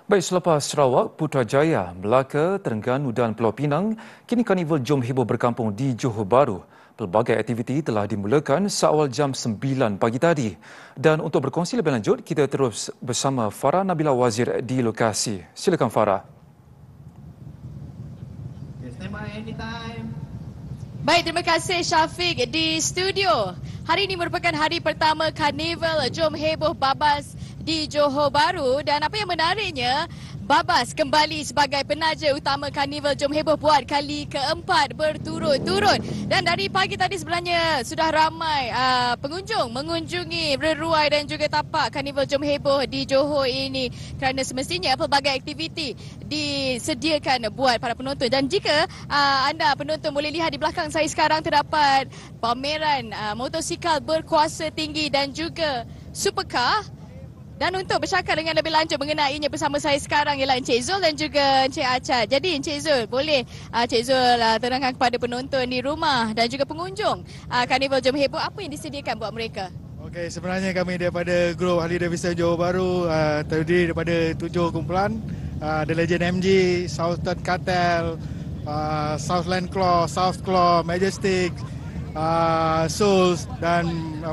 Baik, selepas Sarawak, Putrajaya, Melaka, Terengganu dan Pulau Pinang, kini Karnival Jom Heboh berkampung di Johor Bahru. Pelbagai aktiviti telah dimulakan seawal jam 9 pagi tadi. Dan untuk berkongsi lebih lanjut, kita terus bersama Farah Nabila Wazir di lokasi. Silakan Farah. Baik, terima kasih Syafiq di studio. Hari ini merupakan hari pertama Karnival Jom Heboh Babas di Johor Bahru dan apa yang menariknya, Babas kembali sebagai penaja utama Karnival Jom Heboh buat kali keempat berturut-turut. Dan dari pagi tadi sebenarnya sudah ramai pengunjung mengunjungi Reruai dan juga tapak Karnival Jom Heboh di Johor ini kerana semestinya pelbagai aktiviti disediakan buat para penonton. Dan jika anda penonton boleh lihat di belakang saya sekarang terdapat pameran motosikal berkuasa tinggi dan juga supercar. Dan untuk bercakap dengan lebih lanjut mengenainya bersama saya sekarang ialah Encik Zul dan juga Encik Achad. Jadi Encik Zul, boleh Encik Zul terangkan kepada penonton di rumah dan juga pengunjung Karnival Jom Heboh apa yang disediakan buat mereka? Okey, sebenarnya kami daripada Grup Ahli Davidson Johor Bahru terdiri daripada 7 kumpulan. The Legend MG, Southern Cartel, Southland Claw, South Claw, Majestic, Souls dan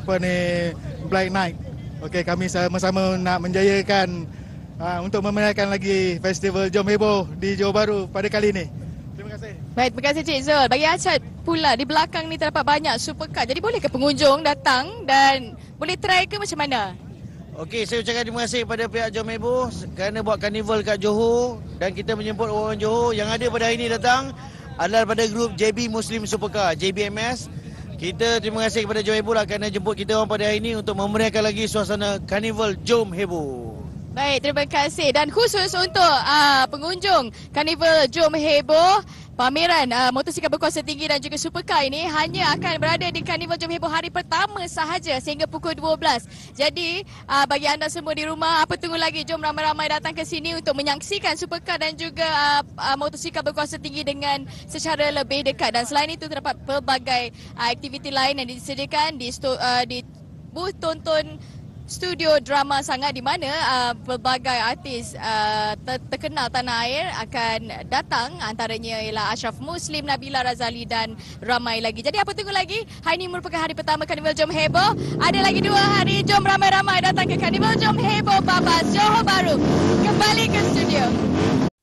Black Knight. Okey, kami sama-sama nak menjayakan untuk memeriahkan lagi Festival Jom Heboh di Johor Bahru pada kali ini. Terima kasih. Baik, terima kasih Cik Zul. Bagi Achad pula, di belakang ni terdapat banyak supercar. Jadi boleh ke pengunjung datang dan boleh try ke macam mana? Okey, saya ucapkan terima kasih kepada pihak Jom Heboh kerana buat karnival kat Johor dan kita menjemput orang Johor yang ada pada hari ini datang adalah daripada grup JB Muslim Supercar, JBMS. Kita terima kasih kepada Jom Heboh lah kerana jemput kita orang pada hari ini untuk memeriahkan lagi suasana Karnival Jom Heboh. Baik, terima kasih. Dan khusus untuk pengunjung Karnival Jom Heboh, pameran motosikal berkuasa tinggi dan juga supercar ini hanya akan berada di Karnival Jom Heboh hari pertama sahaja sehingga pukul 12. Jadi bagi anda semua di rumah, apa tunggu lagi? Jom ramai-ramai datang ke sini untuk menyaksikan supercar dan juga motosikal berkuasa tinggi dengan secara lebih dekat. Dan selain itu terdapat pelbagai aktiviti lain yang disediakan di booth tonton studio drama sangat di mana pelbagai artis terkenal tanah air akan datang, antaranya ialah Ashraf Muslim, Nabila Razali dan ramai lagi. Jadi apa tunggu lagi? Hari ini merupakan hari pertama Karnival Jom Heboh. Ada lagi 2 hari, jom ramai-ramai datang ke Karnival Jom Heboh Babas Johor Bahru. Kembali ke studio.